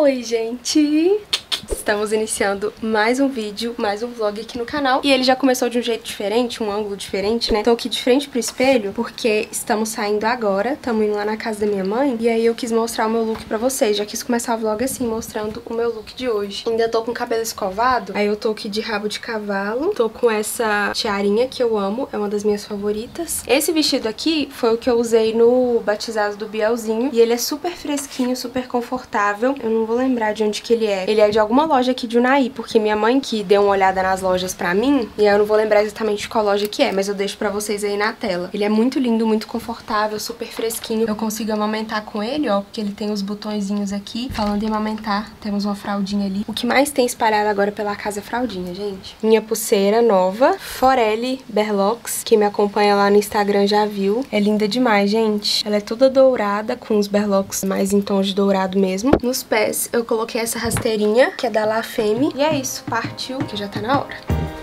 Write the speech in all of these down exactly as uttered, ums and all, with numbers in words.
Oi, gente! Estamos iniciando mais um vídeo, mais um vlog aqui no canal. E ele já começou de um jeito diferente, um ângulo diferente, né? Tô aqui de frente pro espelho porque estamos saindo agora. Estamos indo lá na casa da minha mãe. E aí eu quis mostrar o meu look pra vocês. Já quis começar o vlog assim, mostrando o meu look de hoje. Ainda tô com o cabelo escovado. Aí eu tô aqui de rabo de cavalo. Tô com essa tiarinha que eu amo. É uma das minhas favoritas. Esse vestido aqui foi o que eu usei no batizado do Bielzinho. E ele é super fresquinho, super confortável. Eu não vou lembrar de onde que ele é. Ele é de alguma loja aqui de Unai, porque minha mãe que deu uma olhada nas lojas pra mim, e eu não vou lembrar exatamente qual loja que é, mas eu deixo pra vocês aí na tela. Ele é muito lindo, muito confortável, super fresquinho. Eu consigo amamentar com ele, ó, porque ele tem os botõezinhos aqui. Falando em amamentar, temos uma fraldinha ali. O que mais tem espalhado agora pela casa é fraldinha, gente. Minha pulseira nova, Forelli Berloques, que me acompanha lá no Instagram já viu. É linda demais, gente. Ela é toda dourada, com os berloques mais em tons de dourado mesmo. Nos pés eu coloquei essa rasteirinha, que é da La Femme. E é isso, partiu, que já tá na hora.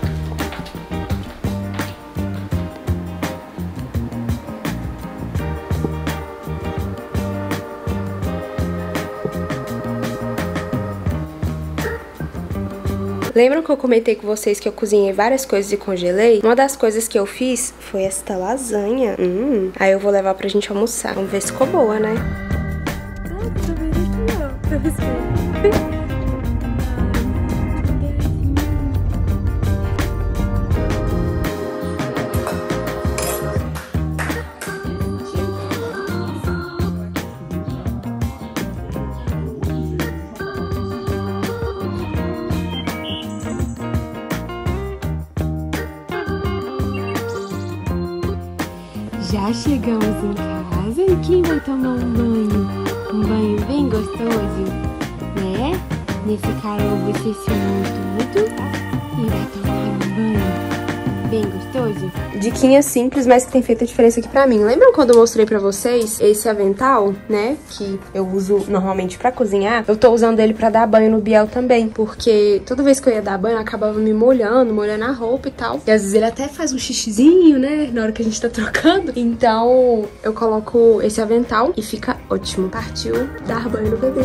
Lembram que eu comentei com vocês que eu cozinhei várias coisas e congelei? Uma das coisas que eu fiz foi esta lasanha. Hum, aí eu vou levar pra gente almoçar. Vamos ver se ficou boa, né? Ah, tô vendo aqui, ó. Já chegamos em casa e quem vai tomar um banho? Um banho bem gostoso, né? Nesse calor você se tudo e vai tomar um banho bem gostoso. Diquinha simples, mas que tem feito a diferença aqui pra mim. Lembram quando eu mostrei pra vocês esse avental, né? Que eu uso normalmente pra cozinhar. Eu tô usando ele pra dar banho no Biel também, porque toda vez que eu ia dar banho eu acabava me molhando, molhando a roupa e tal. E às vezes ele até faz um xixizinho, né? Na hora que a gente tá trocando. Então eu coloco esse avental e fica ótimo. Partiu dar banho no bebê.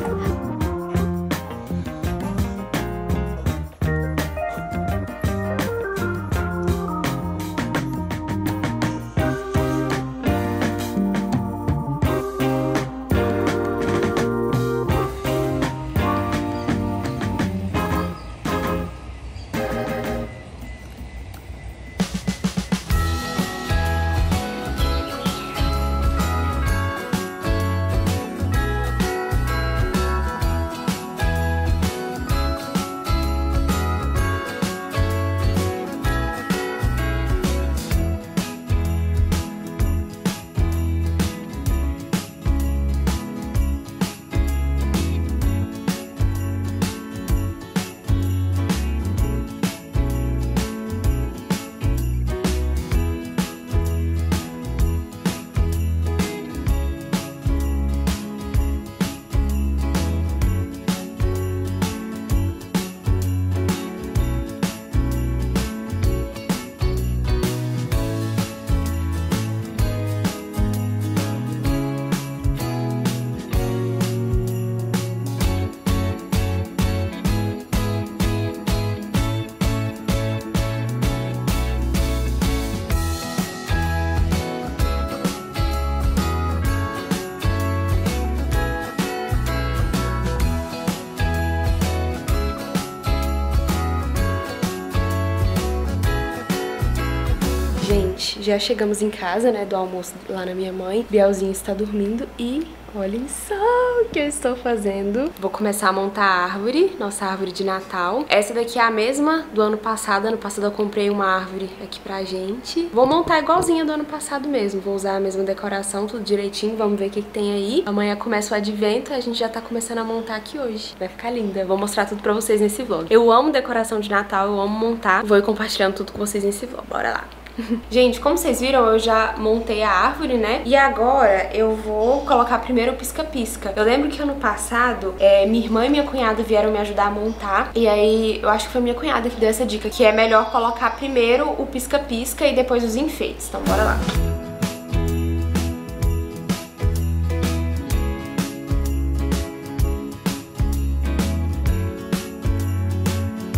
Gente, já chegamos em casa, né, do almoço lá na minha mãe. Bielzinho está dormindo e olhem só o que eu estou fazendo. Vou começar a montar a árvore, nossa árvore de Natal. Essa daqui é a mesma do ano passado. Ano passado eu comprei uma árvore aqui pra gente. Vou montar igualzinha do ano passado mesmo. Vou usar a mesma decoração, tudo direitinho. Vamos ver o que, que tem aí. Amanhã começa o advento, a gente já tá começando a montar aqui hoje. Vai ficar linda. Vou mostrar tudo pra vocês nesse vlog. Eu amo decoração de Natal, eu amo montar. Vou ir compartilhando tudo com vocês nesse vlog. Bora lá. Gente, como vocês viram, eu já montei a árvore, né? E agora eu vou colocar primeiro o pisca-pisca. Eu lembro que ano passado, é, minha irmã e minha cunhada vieram me ajudar a montar. E aí, eu acho que foi minha cunhada que deu essa dica, que é melhor colocar primeiro o pisca-pisca e depois os enfeites. Então, bora lá.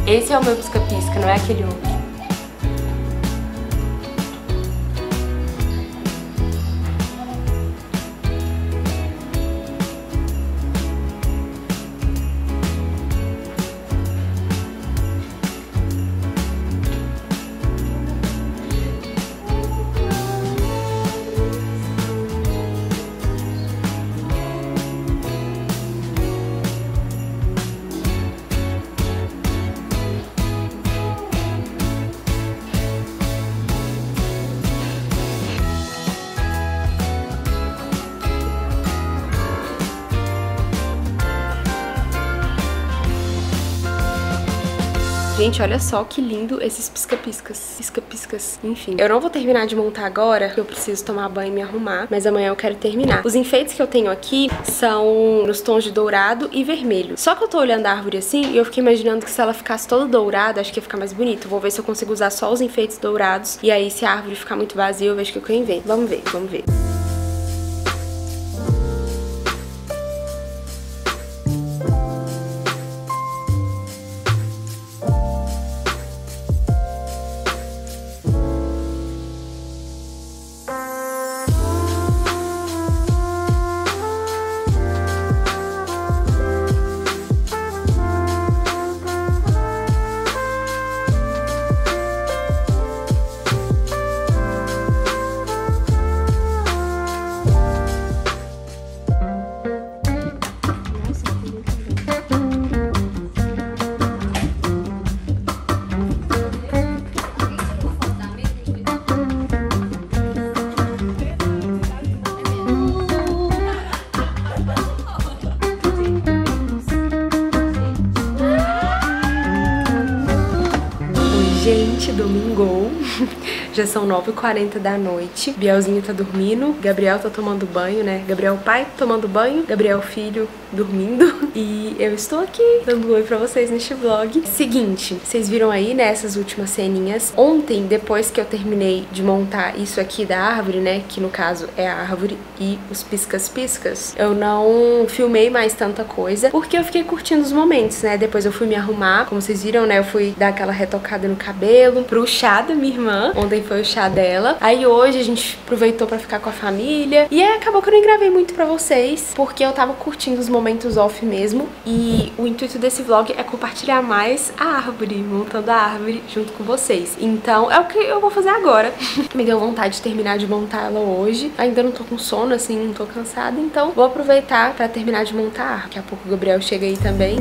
Esse é o meu pisca-pisca, não é aquele outro. Gente, olha só que lindo esses pisca-piscas. Pisca-piscas, enfim. Eu não vou terminar de montar agora, porque eu preciso tomar banho e me arrumar, mas amanhã eu quero terminar. Os enfeites que eu tenho aqui são nos tons de dourado e vermelho. Só que eu tô olhando a árvore assim e eu fiquei imaginando que se ela ficasse toda dourada, acho que ia ficar mais bonito. Vou ver se eu consigo usar só os enfeites dourados. E aí, se a árvore ficar muito vazia, eu vejo o que eu invento. Vamos ver, vamos ver. Gente, domingo, já são nove e quarenta da noite, Bielzinho tá dormindo, Gabriel tá tomando banho, né? Gabriel pai tomando banho, Gabriel filho dormindo e eu estou aqui dando um oi pra vocês neste vlog. Seguinte, vocês viram aí, né, essas últimas ceninhas. Ontem, depois que eu terminei de montar isso aqui da árvore, né, que no caso é a árvore e os piscas-piscas, eu não filmei mais tanta coisa, porque eu fiquei curtindo os momentos, né? Depois eu fui me arrumar, como vocês viram, né, eu fui dar aquela retocada no cabelo, pro chá da minha irmã. Ontem foi o chá dela. Aí hoje a gente aproveitou pra ficar com a família. E aí acabou que eu nem gravei muito pra vocês, porque eu tava curtindo os momentos off mesmo. E o intuito desse vlog é compartilhar mais a árvore, montando a árvore junto com vocês. Então é o que eu vou fazer agora. Me deu vontade de terminar de montar ela hoje. Ainda não tô com sono, assim, não tô cansada. Então vou aproveitar pra terminar de montar a árvore. Daqui a pouco o Gabriel chega aí também.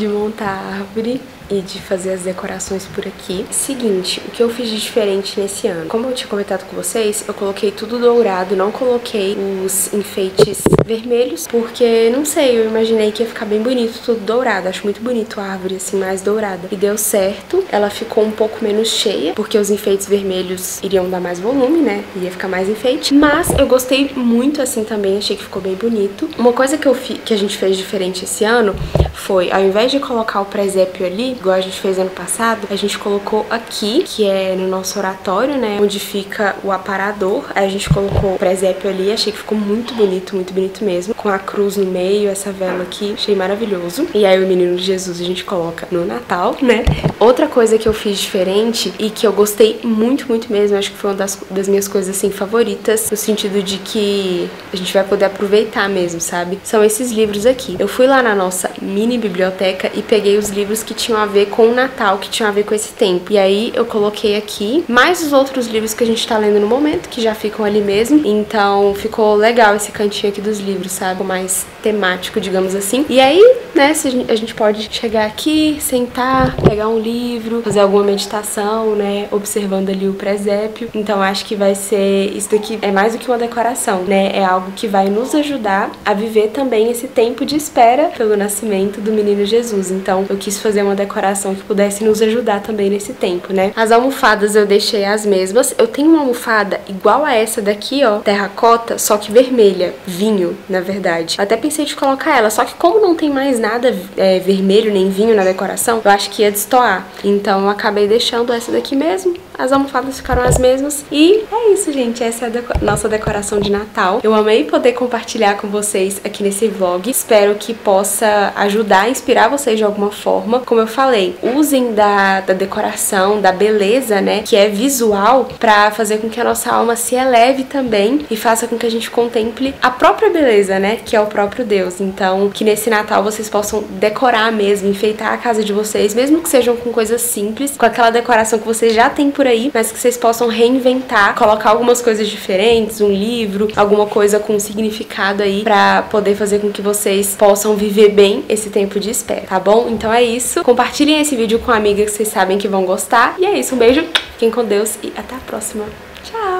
de montar a árvore e de fazer as decorações por aqui. Seguinte, o que eu fiz de diferente nesse ano? Como eu tinha comentado com vocês, eu coloquei tudo dourado, não coloquei os enfeites vermelhos, porque, não sei, eu imaginei que ia ficar bem bonito tudo dourado. Acho muito bonito a árvore assim, mais dourada. E deu certo, ela ficou um pouco menos cheia, porque os enfeites vermelhos iriam dar mais volume, né? Ia ficar mais enfeite. Mas eu gostei muito assim também, achei que ficou bem bonito. Uma coisa que, eu fi, que a gente fez diferente esse ano foi, ao invés de colocar o presépio ali, igual a gente fez ano passado, a gente colocou aqui, que é no nosso oratório, né, onde fica o aparador. Aí a gente colocou o presépio ali, achei que ficou muito bonito, muito bonito mesmo, com a cruz no meio, essa vela aqui, achei maravilhoso. E aí o menino de Jesus a gente coloca no Natal, né. Outra coisa que eu fiz diferente e que eu gostei muito, muito mesmo, acho que foi uma das, das minhas coisas, assim, favoritas, no sentido de que a gente vai poder aproveitar mesmo, sabe, são esses livros aqui. Eu fui lá na nossa mini biblioteca e peguei os livros que tinham a ver com o Natal, que tinham a ver com esse tempo. E aí eu coloquei aqui mais os outros livros que a gente tá lendo no momento, que já ficam ali mesmo. Então ficou legal esse cantinho aqui dos livros, sabe? Mais temático, digamos assim. E aí, né, a gente pode chegar aqui, sentar, pegar um livro, fazer alguma meditação, né, observando ali o presépio. Então acho que vai ser, isso daqui é mais do que uma decoração, né? É algo que vai nos ajudar a viver também esse tempo de espera pelo nascimento do menino Jesus. Então eu quis fazer uma decoração que pudesse nos ajudar também nesse tempo, né? As almofadas eu deixei as mesmas. Eu tenho uma almofada igual a essa daqui, ó, terracota, só que vermelha, vinho, na verdade. Eu até pensei de colocar ela, só que como não tem mais nada é, vermelho nem vinho na decoração, eu acho que ia destoar. Então eu acabei deixando essa daqui mesmo. As almofadas ficaram as mesmas. E é isso, gente. Essa é a deco- nossa decoração de Natal. Eu amei poder compartilhar com vocês aqui nesse vlog. Espero que possa ajudar, inspirar vocês de alguma forma. Como eu falei, usem da, da decoração, da beleza, né, que é visual, pra fazer com que a nossa alma se eleve também e faça com que a gente contemple a própria beleza, né, que é o próprio Deus. Então, que nesse Natal vocês possam decorar mesmo, enfeitar a casa de vocês, mesmo que sejam com coisas simples, com aquela decoração que vocês já têm por aí, mas que vocês possam reinventar, colocar algumas coisas diferentes, um livro, alguma coisa com significado aí, pra poder fazer com que vocês possam viver bem esse tempo de espera, tá bom? Então é isso. Compartilhem esse vídeo com amigas que vocês sabem que vão gostar. E é isso, um beijo, fiquem com Deus e até a próxima. Tchau!